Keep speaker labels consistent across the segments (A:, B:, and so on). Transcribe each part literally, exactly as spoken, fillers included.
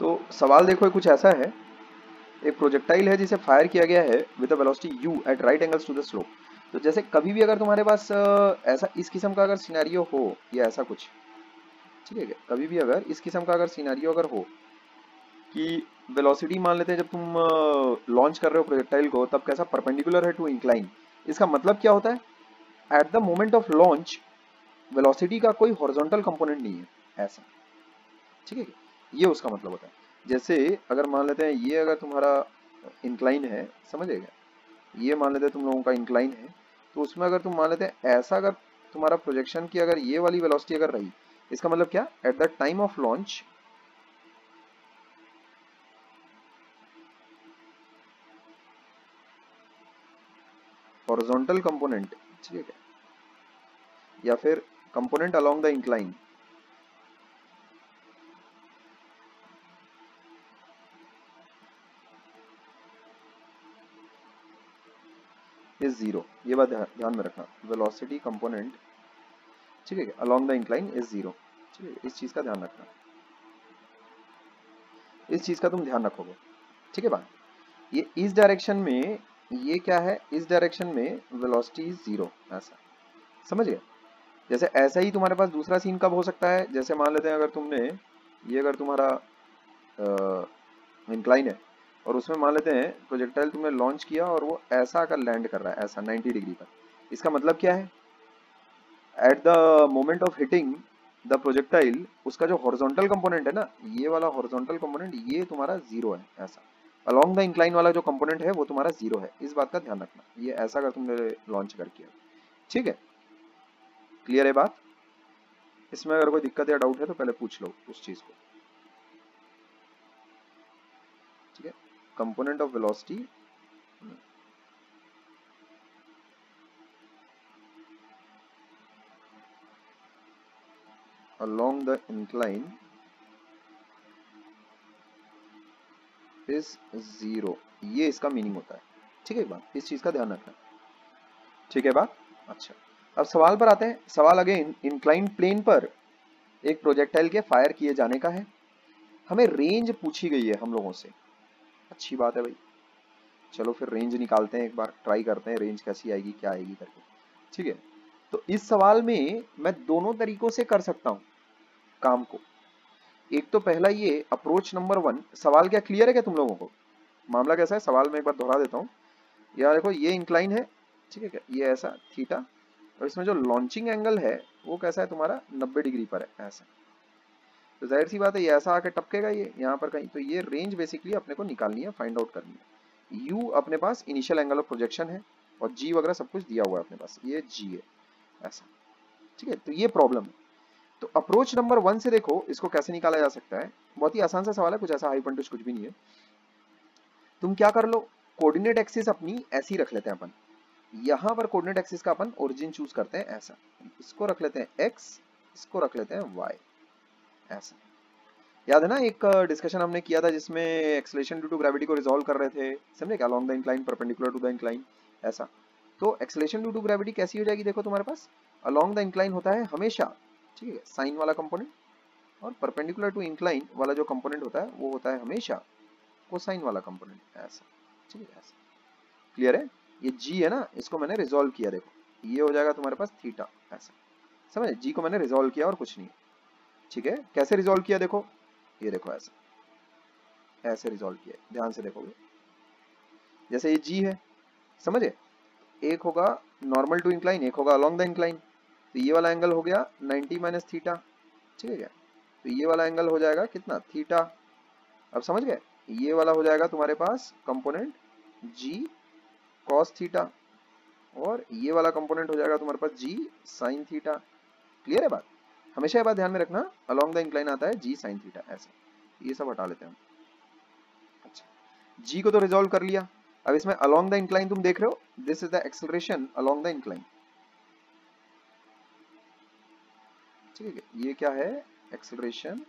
A: तो सवाल देखो कुछ ऐसा है, एक प्रोजेक्टाइल है जिसे फायर किया गया है with a velocity u at right angles to the slope. तो जैसे कभी भी अगर तुम्हारे पास अ, ऐसा इस किस्म का अगर सिनेरियो हो या ऐसा कुछ, ठीक है क्या? कभी भी अगर इस किस्म का अगर सिनेरियो अगर हो कि वेलोसिटी मान लेते हैं जब तुम लॉन्च कर रहे हो प्रोजेक्टाइल को, तब कैसा परपेंडिकुलर है टू इंक्लाइन। इसका मतलब क्या होता है? At the moment of launch velocity का कोई हॉरिजॉन्टल कंपोनेंट नहीं है ऐसा, ठीक है। ये उसका मतलब होता है। जैसे अगर मान लेते हैं ये अगर तुम्हारा इंक्लाइन है, समझेगा, ये मान लेते हैं तुम लोगों का इंक्लाइन है, तो उसमें अगर तुम मान लेते हैं ऐसा, अगर तुम्हारा प्रोजेक्शन की अगर ये वाली वेलोसिटी अगर रही, इसका मतलब क्या, at the time of launch horizontal component, ठीक है, या फिर component along the incline is zero. ये बात ध्यान में रखना, वेलोसिटी कंपोनेंट, ठीक है, along the incline is zero, ठीक है, इस चीज का ध्यान रखना, इस चीज का तुम ध्यान रखोगे, ठीक है बात। ये इस डायरेक्शन में, ये क्या है, इस डायरेक्शन में वेलोसिटी इज जीरो, ऐसा समझ गए। जैसे ऐसा ही तुम्हारे पास दूसरा सीन कब हो सकता है, जैसे मान लेते हैं अगर तुमने ये अगर तुम्हारा इंक्लाइन है और उसमें मान लेते हैं प्रोजेक्टाइल तुमने लॉन्च किया और वो ऐसा आकर लैंड कर रहा है ऐसा नाइंटी डिग्री पर। इसका मतलब क्या है, at the moment of hitting the projectile उसका जो हॉरिजॉन्टल कंपोनेंट है ना, ये वाला हॉरिजॉन्टल कंपोनेंट ये तुम्हारा जीरो है ऐसा। अलोंग द इंक्लाइन वाला जो कंपोनेंट है वो तुम्हारा जीरो है, इस बात का ध्यान रखना। ये ऐसा अगर तुमने लॉन्च कर किया, ठीक है, क्लियर है बात। इसमें अगर कोई दिक्कत या डाउट है तो पहले पूछ लो उस चीज को, ठीक है। Component of velocity along the incline is zero, ये इसका मीनिंग होता है, ठीक है बात, इस चीज का ध्यान रखना, ठीक है बात। अच्छा, अब सवाल पर आते हैं। सवाल अगेन इंक्लाइन प्लेन पर एक प्रोजेक्टाइल के फायर किए जाने का है। हमें रेंज पूछी गई है हम लोगों से, अच्छी बात है भाई। चलो फिर रेंज निकालते हैं, एक बार ट्राई करते हैं रेंज कैसी आएगी क्या आएगी करके, ठीक है। तो इस सवाल में मैं दोनों तरीकों से कर सकता हूं काम को। एक तो पहला ये अप्रोच नंबर वन, सवाल क्या क्लियर है क्या तुम लोगों को, मामला कैसा है, सवाल में एक बार दोहरा देता हूँ। यार देखो ये इंक्लाइन है, ठीक है क्या, ये ऐसा थीटा, और इसमें जो लॉन्चिंग एंगल है वो कैसा है तुम्हारा नब्बे डिग्री पर है ऐसा। तो जाहिर सी बात है ये ऐसा आके टपकेगा ये यहाँ पर कहीं, तो ये रेंज बेसिकली अपने को निकालनी है, फाइंड आउट करनी है। यू अपने पास इनिशियल एंगल ऑफ प्रोजेक्शन है और जी वगैरह सब कुछ दिया हुआ है अपने पास, ये जी है ऐसा, ठीक है। तो ये प्रॉब्लम है। तो अप्रोच नंबर वन से देखो इसको कैसे निकाला जा सकता है। बहुत ही आसान सा सवाल है, कुछ ऐसा हाई पंटुश कुछ भी नहीं है। तुम क्या कर लो, कोऑर्डिनेट एक्सिस अपनी ऐसी रख लेते हैं अपन, यहां पर कोऑर्डिनेट एक्सिस का अपन ओरिजिन चूज करते हैं ऐसा, इसको रख लेते हैं x, इसको रख लेते हैं y ऐसा। याद है ना एक डिस्कशन हमने किया था जिसमें एक्सेलरेशन ड्यू टू ग्रेविटी को रिजॉल्व कर रहे थे, समझे क्या, along the incline perpendicular to the incline ऐसा। तो एक्सेलरेशन ड्यू टू ग्रेविटी कैसी हो जाएगी, देखो तुम्हारे पास अलोंग द इंक्लाइन होता है हमेशा, ठीक है, साइन वाला कंपोनेंट, और परपेंडिकुलर टू इंक्लाइन वाला जो कंपोनेंट होता है वो होता है हमेशा कोसाइन वाला कंपोनेंट ऐसा, ठीक है ऐसा, क्लियर है। ये जी है ना, इसको मैंने रिजॉल्व किया, देखो ये हो जाएगा तुम्हारे पास थीटा ऐसा, समझे, जी को मैंने रिजॉल्व किया और कुछ नहीं, ठीक है। कैसे रिजॉल्व किया देखो, ये देखो ऐसा, ऐसे रिजॉल्व किया, ध्यान से देखोगे, जैसे ये जी है, समझे, एक होगा नॉर्मल टू इंक्लाइन, एक होगा अलोंग द इंक्लाइन, तो ये वाला एंगल हो गया नाइंटी माइनस थीटा, ठीक है क्या, तो ये वाला एंगल हो जाएगा कितना, थीटा। अब समझ गए, ये वाला हो जाएगा तुम्हारे पास कंपोनेंट जी कॉस थीटा, और ये वाला कंपोनेंट हो जाएगा तुम्हारे पास जी साइन थीटा, क्लियर है बात। हमेशा ये बात ध्यान में रखना, अलोंग द इंक्लाइन आता है जी साइन थीटा ऐसा, ये सब हटा लेते हैं हम। अच्छा, जी को तो रिजॉल्व कर लिया, अब इसमें अलोंग द इंक्लाइन तुम देख रहे हो, this is the acceleration along the incline, ठीक है, ये क्या है, एक्सेलरेशन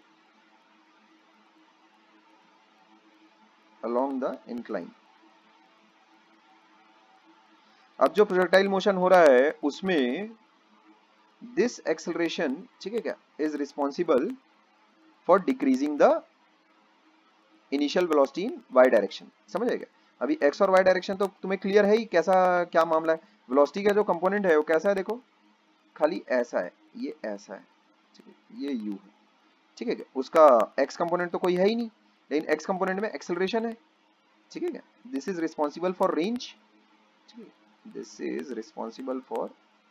A: अलोंग द इंक्लाइन। अब जो प्रोजेक्टाइल मोशन हो रहा है उसमें दिस एक्सेलरेशन, ठीक है क्या, is responsible for decreasing the initial velocity in y direction, समझ आएगा। अभी एक्स और वाई डायरेक्शन तो तुम्हें क्लियर है ही, कैसा क्या मामला है। वेलोसिटी का जो कंपोनेंट है वो कैसा है, देखो खाली ऐसा है, ये ऐसा है, ठीक है, ये यू है, ठीक है। उसका एक्स कंपोनेंट तो कोई है ही नहीं, लेकिन एक्स कंपोनेंट में एक्सेलरेशन है, ठीक है। This is responsible for range, ठीक है, this is responsible for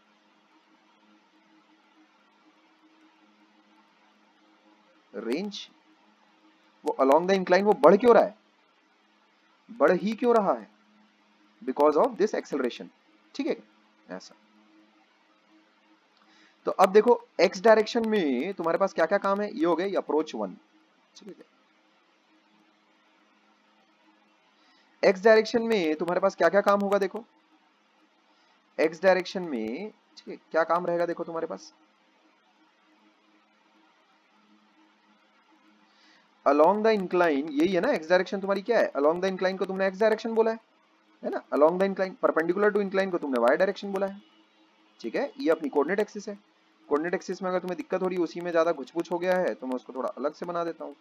A: range. वो अलोंग द इंक्लाइन वो बढ़ क्यों रहा है, बढ़ ही क्यों रहा है, बिकॉज ऑफ दिस एक्सेलरेशन, ठीक है ऐसा। तो अब देखो एक्स डायरेक्शन में तुम्हारे पास क्या क्या काम है, ये हो गया अप्रोच वन, ठीक है। एक्स डायरेक्शन में तुम्हारे पास क्या क्या काम होगा, देखो एक्स डायरेक्शन में, ठीक है, क्या काम रहेगा, देखो तुम्हारे पास अलोंग द इंक्लाइन, यही है ना एक्स डायरेक्शन तुम्हारी, क्या है अलोंग द इंक्लाइन को तुमने एक्स डायरेक्शन बोला है, है ना। Along the incline perpendicular to incline को तुमने वाई डायरेक्शन बोला है, ठीक है। ये अपनी कोऑर्डिनेट एक्सिस है। कोऑर्डिनेट एक्सिस में अगर तुम्हें दिक्कत हो रही है, उसी में ज्यादा घुच-पुच हो गया है, तो मैं उसको थोड़ा अलग से बना देता हूँ।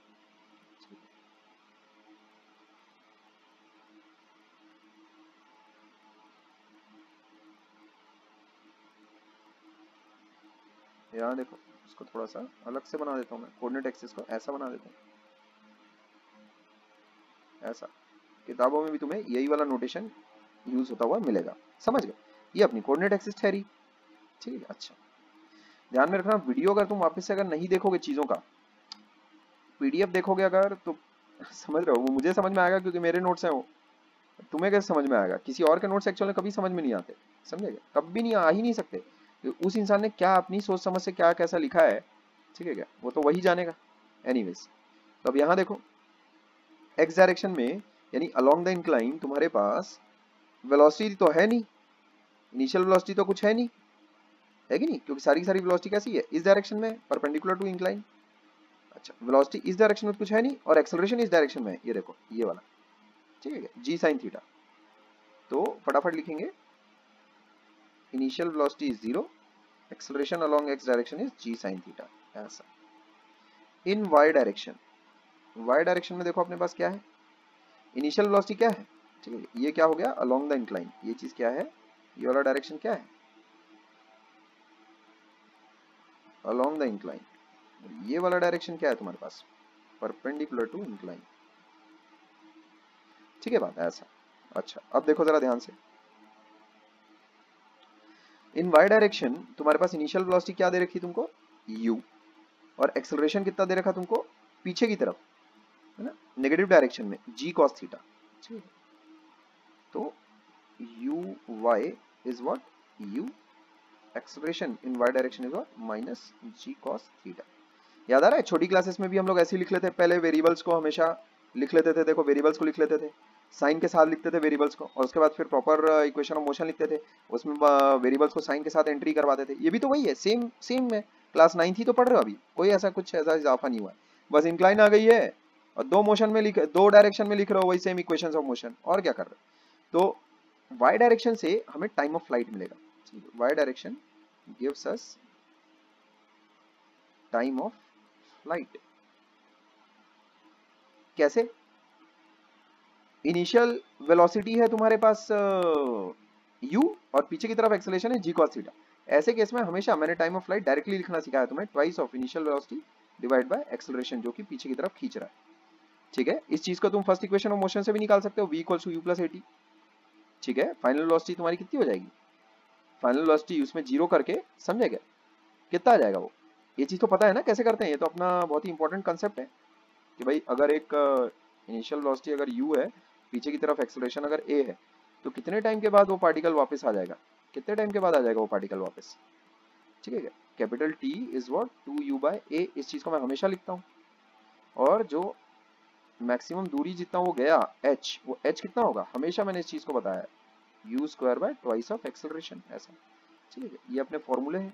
A: यहाँ देखो इसको थोड़ा सा अलग से बना देता हूँ मैं, कोऑर्डिनेट एक्सिस को ऐसा बना देता हूँ, ऐसा। किताबों में भी तुम्हें यही वाला नोटेशन यूज होता हुआ मिलेगा, समझ गए। ये अपनी कोऑर्डिनेट एक्सिस ठहरी, ठीक है। अच्छा ध्यान में रखना, वीडियो अगर तुम वापस से अगर नहीं देखोगे चीजों का, पीडीएफ देखोगे अगर, तो समझ रहे हो, वो मुझे समझ में आएगा क्योंकि मेरे नोट्स हैं वो, तुम्हें कैसे समझ में आएगा, किसी और के नोट्स एक्चुअली में कभी समझ में नहीं आते, समझेगा, कभी नहीं, आ ही नहीं सकते। उस इंसान ने क्या अपनी सोच समझ से क्या कैसा लिखा है, ठीक है क्या, वो तो वही जानेगा। एनीवेज, तो अब यहाँ देखो एक्स डायरेक्शन में यानी अलोंग द इंक्लाइन तुम्हारे पास वेलोसिटी तो है नहीं, इनिशियल वेलोसिटी तो कुछ है नहीं, है कि नहीं, क्योंकि सारी की सारी वेलोसिटी कैसी है, इस डायरेक्शन में परपेंडिकुलर टू इंक्लाइन। अच्छा वेलोसिटी इस डायरेक्शन में कुछ है नहीं, और एक्सेलरेशन इस डायरेक्शन में है, ये देखो ये वाला, ठीक है, जी साइन थीटा। तो फटाफट लिखेंगे, initial velocity is zero, acceleration along x direction is g sine theta, ऐसा। In y direction, y direction में देखो अपने पास क्या है, इनिशियल वेलोसिटी क्या है, ठीक है, ये क्या हो गया अलोंग द इंक्लाइन, ये चीज क्या है, ये वाला डायरेक्शन क्या है अलोंग द इंक्लाइन, ये वाला डायरेक्शन क्या है तुम्हारे पास परपेंडिकुलर टू इंक्लाइन, ठीक है बात ऐसा। अच्छा अब देखो जरा ध्यान से, इन वाई डायरेक्शन तुम्हारे पास इनिशियल वेलोसिटी क्या दे रखी है तुमको u, और एक्सेलरेशन कितना दे रखा तुमको पीछे की तरफ, है ना, नेगेटिव डायरेक्शन में g cos थीटा, ठीक है। तो u y is what u, acceleration in y direction is what minus g cos theta. याद आ रहा है, छोटी क्लासेस में भी हम लोग ऐसे ही लिख लेते हैं, पहले वेरिएबल्स को हमेशा लिख लेते थे, देखो वेरिएबल्स को लिख लेते थे, साइन के साथ लिखते थे वेरिएबल्स को, और उसके बाद फिर प्रॉपर इक्वेशन ऑफ मोशन लिखते थे, उसमें वेरिएबल्स को साइन के साथ एंट्री करवाते थे। ये भी तो वही है, सेम सेम है, क्लास नाइन्थ ही तो पढ़ रहे हो अभी, कोई ऐसा कुछ ऐसा इजाफा नहीं हुआ है, बस इंक्लाइन आ गई है और दो मोशन में लिख, दो डायरेक्शन में लिख रहे हो वही सेम इक्वेशन ऑफ मोशन, और क्या कर रहे हो। तो वाई डायरेक्शन से हमें टाइम ऑफ फ्लाइट मिलेगा, y direction gives us time of flight. कैसे, इनिशियल वेलोसिटी है तुम्हारे पास u, और पीछे की तरफ एक्सेलरेशन है जी cos थीटा। ऐसे केस में हमेशा मैंने टाइम ऑफ फ्लाइट डायरेक्टली लिखना सिखाया तुम्हें, twice of initial velocity divide by acceleration, जो कि पीछे की तरफ खींच रहा है, ठीक है। इस चीज को तुम फर्स्ट इक्वेशन ऑफ मोशन से भी निकाल सकते हो, v equals to u plus a t, ठीक है। फाइनल वेलोसिटी तुम्हारी कितनी हो जाएगी, फाइनल वेलोसिटी उसमें जीरो करके, समझेगा कितना आ जाएगा वो, ये चीज तो पता है ना कैसे करते हैं, ये तो अपना बहुत ही इंपॉर्टेंट कंसेप्ट है कि भाई अगर एक इनिशियल वेलोसिटी अगर u है, पीछे की तरफ एक्सेलरेशन अगर a है, तो कितने टाइम के बाद वो पार्टिकल वापस आ जाएगा, कितने टाइम के बाद आ जाएगा वो पार्टिकल वापस, ठीक है। Capital T is what two u by a, इस चीज को मैं हमेशा लिखता हूँ, और जो मैक्सिमम दूरी जितना वो गया h, वो h कितना होगा, हमेशा मैंने इस चीज को बताया है u square by twice of acceleration, ऐसा, ठीक है। ये अपने फॉर्मूले हैं,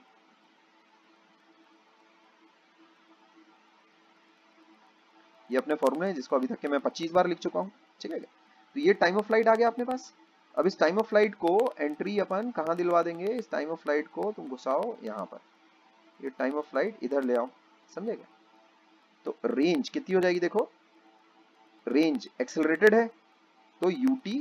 A: ये अपने फॉर्मूले हैं जिसको अभी तक के मैं पच्चीस बार लिख चुका हूँ, ठीक है। तो ये टाइम ऑफ फ्लाइट आ गया अपने पास। अब इस टाइम ऑफ फ्लाइट को एंट्री अपन कहाँ दिलवा देंगे, इस टाइम ऑफ फ्लाइट को तुम घुसाओ यहाँ पर, ये टाइम ऑफ फ्लाइट इधर ले आओ, समझेगा। तो रेंज कितनी हो जाएगी देखो, रेंज एक्सेलरेटेड है तो u t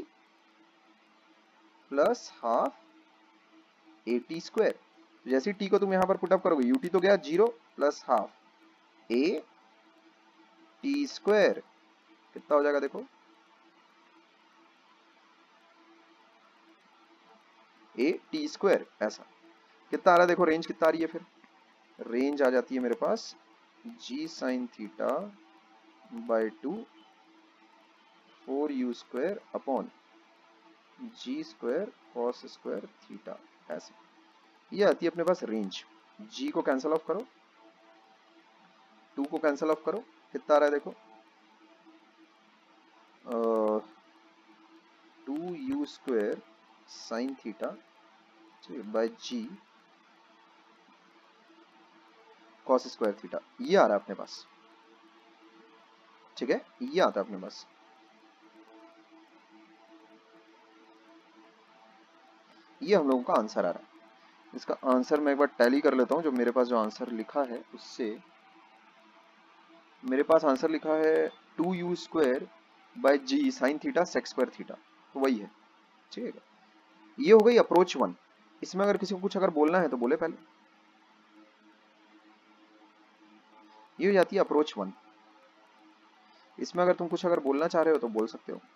A: plus half a t square. जैसे टी को तुम यहां पर पुटअप करोगे यू टी तो गया zero plus half a t square, कितना हो जाएगा देखो, ए टी स्क्वायर ऐसा। कितना आ रहा है देखो, रेंज कितना आ रही है फिर, रेंज आ जाती है मेरे पास g sine theta by two four you square upon ji square cos square theta ऐसे। ये आती है अपने पास रेंज। जी को कैंसिल ऑफ करो, टू को कैंसिल ऑफ करो, कितना आ रहा है देखो, to u square sine theta by ji cos square theta, ये आ रहा है अपने पास। ठीक है, ये आता है अपने पास। ये हम लोगों का आंसर आ रहा है। इसका आंसर मैं एक बार टैली कर लेता हूं, जो मेरे पास जो आंसर लिखा है उससे मेरे पास आंसर लिखा है two u square by g sine theta sec square theta, तो वही है। ठीक है, ये हो गई अप्रोच वन। इसमें अगर किसी को कुछ अगर बोलना है तो बोले पहले। ये हो जाती है अप्रोच वन। इसमें अगर तुम कुछ अगर बोलना चाह रहे हो तो बोल सकते हो।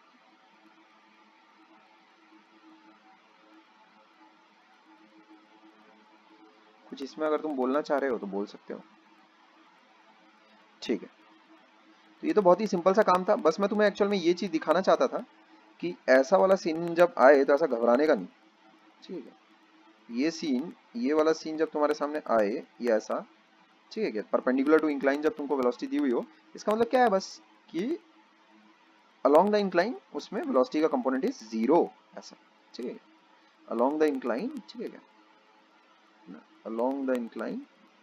A: कुछ इसमें अगर तुम बोलना चाह रहे हो तो बोल सकते हो। ठीक है, तो ये तो बहुत ही सिंपल सा काम था। बस मैं तुम्हें एक्चुअल में ये चीज दिखाना चाहता था कि ऐसा वाला सीन जब आए तो ऐसा घबराने का नहीं। ठीक है, ये सीन, ये वाला सीन जब तुम्हारे सामने आए ये ऐसा, ठीक है क्या, परपेंडिकुलर टू इंक्लाइन जब तुमको वेलोसिटी दी हुई हो, इसका मतलब क्या है बस कि अलोंग द इंक्लाइन उसमें वेलोसिटी का कंपोनेंट इज जीरो ऐसा। ठीक है, अलोंग द इंक्लाइन, ठीक है क्या, along the incline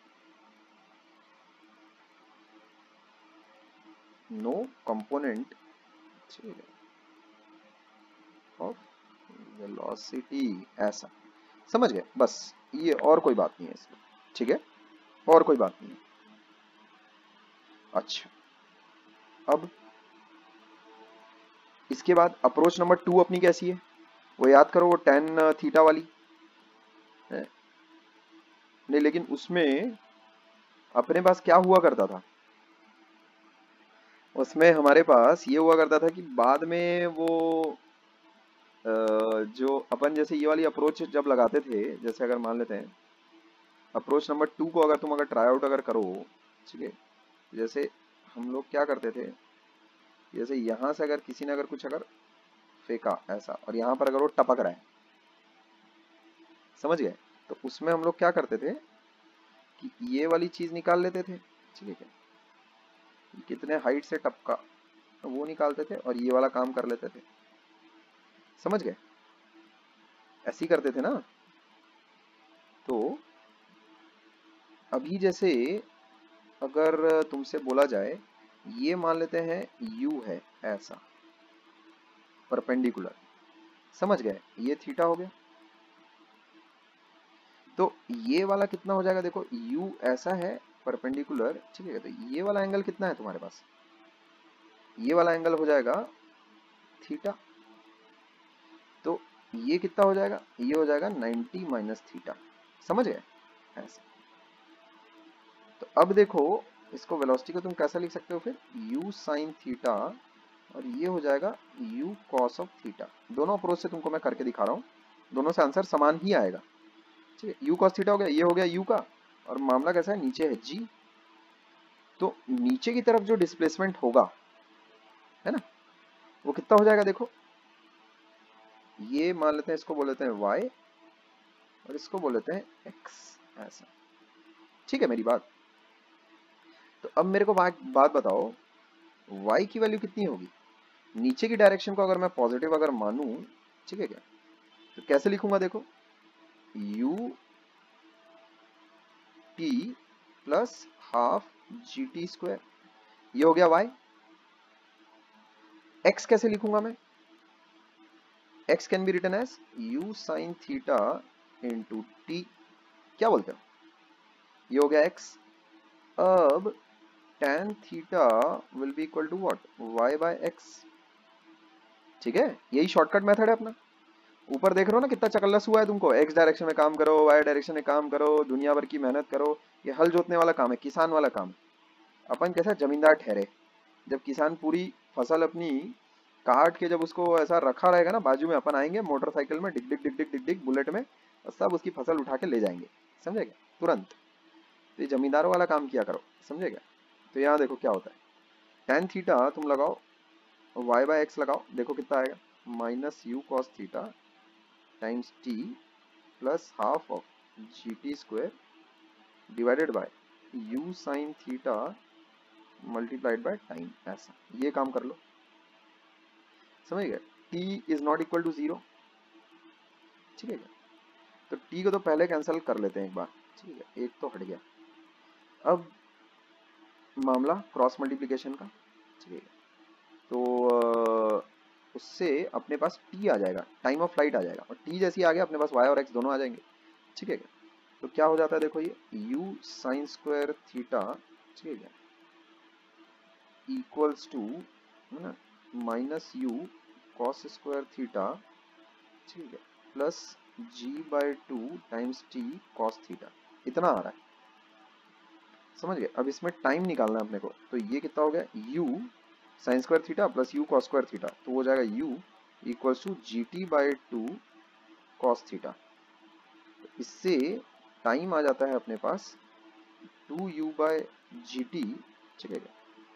A: no component, ठीक है, ऑफ वेलोसिटी ऐसा। समझ गए बस, ये और कोई बात नहीं है इसमें। ठीक है, और कोई बात नहीं है। अच्छा, अब इसके बाद अप्रोच नंबर टू अपनी कैसी है वो याद करो, वो टेन थीटा वाली है नहीं, लेकिन उसमें अपने पास क्या हुआ करता था, उसमें हमारे पास ये हुआ करता था कि बाद में वो जो अपन जैसे ये वाली अप्रोच जब लगाते थे, जैसे अगर मान लेते हैं अप्रोच नंबर टू को अगर तुम अगर ट्राई आउट अगर करो, ठीक है, जैसे हम लोग क्या करते थे, जैसे यहां से अगर किसी ने अगर कुछ अगर फेंका ऐसा और यहाँ पर अगर वो टपक रहा है, समझ गए, तो उसमें हम लोग क्या करते थे कि ये वाली चीज निकाल लेते थे। ठीक है, कितने हाइट से टपका वो निकालते थे और ये वाला काम कर लेते थे। समझ गए, ऐसे ही करते थे ना। तो अभी जैसे अगर तुमसे बोला जाए ये मान लेते हैं u है ऐसा परपेंडिकुलर, समझ गए, ये थीटा हो गया, तो ये वाला कितना हो जाएगा देखो, u ऐसा है परपेंडिकुलर, ठीक है, तो ये वाला एंगल कितना है तुम्हारे पास, ये वाला एंगल हो जाएगा थीटा, तो ये कितना हो जाएगा, ये हो जाएगा नाइंटी माइनस थीटा। समझ गए ऐसा। तो अब देखो इसको वेलोसिटी को तुम कैसा लिख सकते हो फिर, u साइन थीटा और ये हो जाएगा u कॉस ऑफ थीटा। दोनों अप्रोच से तुमको मैं करके दिखा रहा हूँ, दोनों से आंसर समान ही आएगा। ठीक है, u कॉस थीटा हो गया, ये हो गया u का, और मामला कैसा है, नीचे है g, तो नीचे की तरफ जो डिस्प्लेसमेंट होगा है ना, वो कितना हो जाएगा देखो, ये मान लेते हैं इसको बोल लेते हैं y और इसको बोल लेते हैं x ऐसा। ठीक है मेरी बात। तो अब मेरे को बात बात बताओ y की वैल्यू कितनी होगी, नीचे की डायरेक्शन को अगर मैं पॉजिटिव अगर मानूं, ठीक है क्या, तो कैसे लिखूंगा देखो, u t plus half g t square, ये हो गया y। x कैसे लिखूंगा मैं, x can be written as u sine theta into t, क्या बोलते हो, ये हो गया x। अब tan theta will be equal to what, y by x। ठीक है, यही शॉर्टकट मेथड है अपना। ऊपर देख रहे हो ना कितना चकल्लस हुआ है तुमको, एक्स डायरेक्शन में काम करो, वाई डायरेक्शन में काम करो, दुनिया भर की मेहनत करो। ये हल जोतने वाला काम है, किसान वाला काम। अपन कैसा जमींदार ठहरे, जब किसान पूरी फसल अपनी काट के जब उसको ऐसा रखा रहेगा ना बाजू में, अपन आएंगे मोटरसाइकिल में डिग डिग डिग डिग डिग डिग बुलेट में, और सब उसकी फसल उठा के ले जाएंगे, समझेगा, तुरंत। तो ये जमींदारों वाला काम किया करो, समझेगा। तो यहाँ देखो क्या होता है, टेन थीटा तुम लगाओ, वाई बाय एक्स लगाओ, देखो कितना आएगा, minus u cos theta times t plus half of g t square divided by u sine theta multiplied by time. ऐसा ये काम कर लो, समझ गए। t is not equal to zero, ठीक है। तो t को तो पहले कैंसिल कर लेते हैं एक बार, ठीक है, एक तो हट गया। अब मामला क्रॉस मल्टीप्लिकेशन का, ठीक है। तो उससे अपने पास t आ जाएगा, टाइम ऑफ फ्लाइट आ जाएगा, और t जैसी आ गया अपने पास y और x दोनों आ जाएंगे, ठीक है। तो क्या हो जाता है देखो, ये u साइन स्क्वायर थीटा, ठीक है, इक्वल्स टू है ना minus u cos square theta, ठीक है, plus g by two times t cos theta, इतना आ रहा है, समझ गए। अब इसमें टाइम निकालना है अपने को, तो ये कितना हो गया, u sine square theta plus u cos square theta, तो हो जाएगा u equals to g t by two cos theta. इससे टाइम आ जाता है अपने पास two u by g t, ठीक है,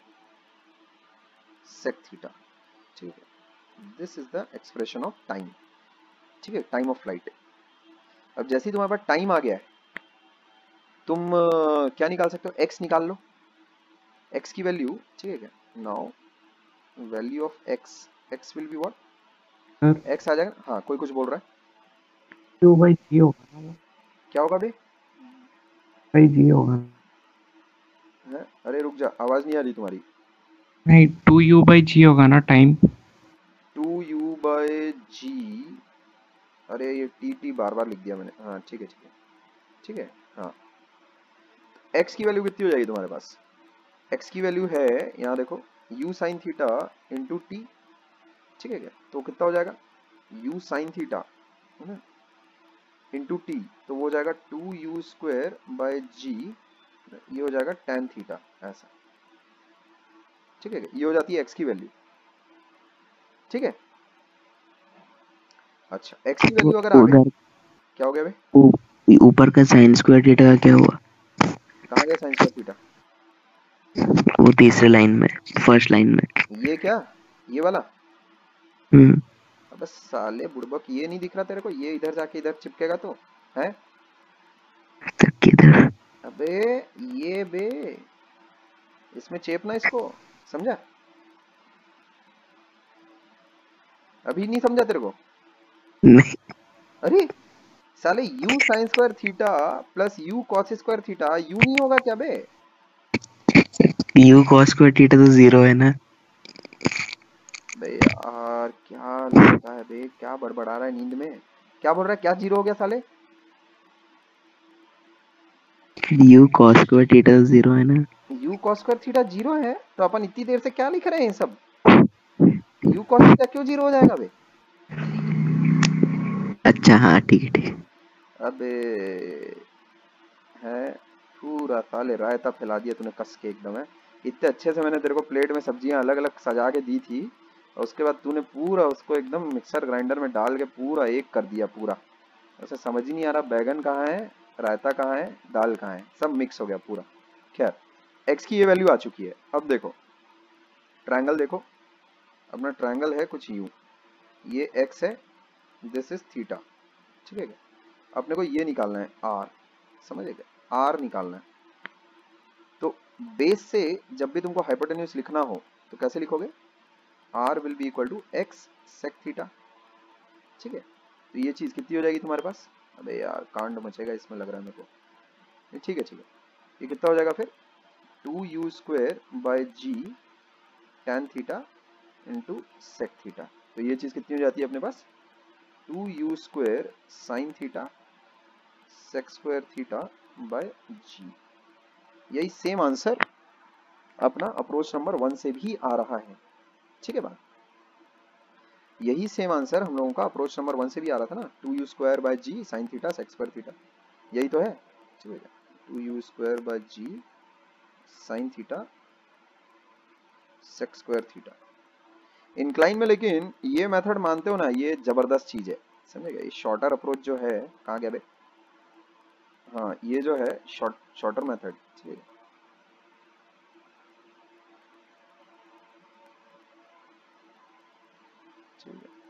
A: सेक थीटा, ठीक है। This is the expression of time, ठीक है, टाइम ऑफ फ्लाइट। अब जैसे ही तुम्हारे पास टाइम आ गया है, तुम uh, क्या निकाल सकते हो, x निकाल लो, x की वैल्यू, ठीक है। Now value of x, x will be what, x आ जाएगा। हाँ, कोई कुछ बोल रहा है,
B: टू बाई जी होगा ना,
A: क्या होगा बे,
B: बाई जी होगा।
A: है? अरे रुक जा, आवाज नहीं आ रही तुम्हारी।
B: नहीं, टू यू बाई जी होगा ना time.
A: Two u by g, अरे ये टी टी बार बार लिख दिया मैंने। हाँ ठीक है, ठीक है, ठीक है। हाँ, x की वैल्यू कितनी हो जाएगी तुम्हारे पास, x की वैल्यू है यहाँ देखो u sine theta into t, ठीक है क्या, तो कितना हो जाएगा u साइन थीटा है ना इंटू टी, तो वो हो जाएगा two u square by g, ये हो जाएगा टेन थीटा, ऐसा, ठीक है। ये हो जाती है x की वैल्यू, ठीक है। अच्छा, x की वैल्यू अगर आ गई,
B: उधर
A: क्या हो गया भाई,
B: ऊ- ऊपर का साइन स्क्वायर थीटा का क्या हुआ?
A: कहाँ गया साइन स्क्वायर थीटा,
B: वो तीसरे लाइन में, फर्स्ट लाइन में।
A: ये क्या, ये वाला,
B: हम्म।
A: अबे साले बुड़बक, ये नहीं दिख रहा तेरे को, ये इधर जाके इधर चिपकेगा तो है,
B: तब किधर?
A: अबे ये बे, इसमें चेपना इसको, समझा, अभी नहीं समझा तेरे को,
B: नहीं,
A: अरे साले u sine square theta plus u cos square theta, u नहीं होगा क्या बे,
B: यू कॉस स्क्वायर थीटा तो जीरो है ना।
A: बे यार क्या लड़का है बे, क्या बड़बड़ा रहा है नींद में, क्या बोल रहा है, क्या जीरो हो गया साले,
B: यू कॉस स्क्वायर थीटा तो जीरो है ना।
A: u cos square theta zero है, तो अपन इतनी देर से क्या लिख रहे हैं सब, u कॉस थीटा क्यों जीरो हो जाएगा बे,
B: अच्छा हाँ, ठीक है ठीक है।
A: अबे है पूरा साले रायता फैला दिया तूने कस के एकदम है। इतने अच्छे से मैंने तेरे को प्लेट में सब्जियां अलग अलग सजा के दी थी, और उसके बाद तूने पूरा उसको एकदम मिक्सर ग्राइंडर में डाल के पूरा एक कर दिया पूरा, ऐसे समझ ही नहीं आ रहा बैगन कहाँ है, रायता कहाँ है, दाल कहाँ है, सब मिक्स हो गया पूरा। खैर, एक्स की ये वैल्यू आ चुकी है। अब देखो ट्रायंगल देखो, अपना ट्रायंगल है कुछ यूं, ये एक्स है, दिस इज थीटा, ठीक है। अपने को ये निकालना है आर, समझेगा, आर निकालना है। तो बेस से जब भी तुमको हाइपोटेन्यूज लिखना हो तो कैसे लिखोगे, R will be equal to x sec theta, ठीक है। तो ये चीज कितनी हो जाएगी तुम्हारे पास, अबे यार कांड मचेगा इसमें लग रहा है मेरे को, ठीक है ठीक है। ये कितना हो जाएगा फिर, two u square by g tan theta into sec theta, तो ये चीज कितनी हो जाती है अपने पास, two u square sine theta sec square theta by g. यही सेम आंसर अपना अप्रोच नंबर वन से भी आ रहा है। ठीक है बात, यही सेम आंसर हम लोगों का अप्रोच नंबर वन से भी आ रहा था ना, two u square by g sine theta sec square theta, यही तो है। Two u square by g sine theta sec square theta incline में। लेकिन ये मेथड मानते हो ना, ये जबरदस्त चीज है, समझेगा। ये शॉर्टर अप्रोच जो है, कहाँ गया बे, हाँ ये जो है शॉर्ट शॉर्टर मेथड, ठीक है। ठीक है,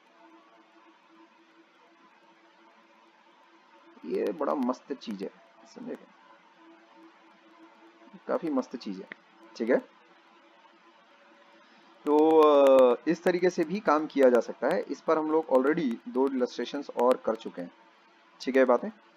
A: ये बड़ा मस्त चीज है, समझेगा, काफी मस्त चीज है। ठीक है, तो अ, इस तरीके से भी काम किया जा सकता है। इस पर हम लोग ऑलरेडी दो इलस्ट्रेशंस और कर चुके हैं। ठीक है बातें।